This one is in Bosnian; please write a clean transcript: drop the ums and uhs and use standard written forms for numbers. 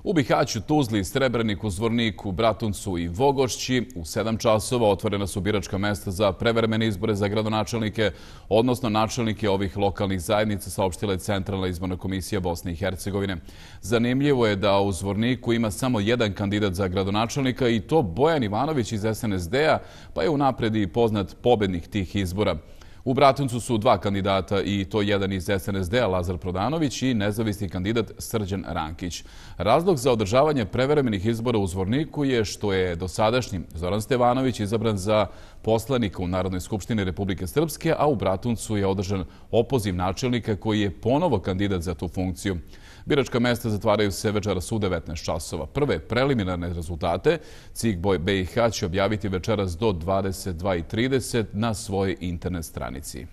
U Bihaću, Tuzli, Srebreniku, Zvorniku, Bratuncu i Vogošći u 7 časova otvorena su biračka mesta za prevremene izbore za gradonačelnike, odnosno načelnike ovih lokalnih zajednica, saopštila je Centralna izborna komisija Bosne i Hercegovine. Zanimljivo je da u Zvorniku ima samo jedan kandidat za gradonačelnika i to Bojan Ivanović iz SNSD-a, pa je unapred i poznat pobednik tih izbora. U Bratuncu su 2 kandidata i to jedan iz SNSD-a Lazar Prodanović i nezavisni kandidat Srđan Rankić. Razlog za održavanje prevremenih izbora u Zvorniku je što je dosadašnji Zoran Stevanović izabran za poslanika u Narodnoj skupštini Republike Srpske, a u Bratuncu je održan opoziv načelnika koji je ponovo kandidat za tu funkciju. Biračka mesta zatvaraju se večeras u 19 časova. Prve preliminarne rezultate CIK BiH će objaviti večeras do 22:30 na svojoj internet stranici.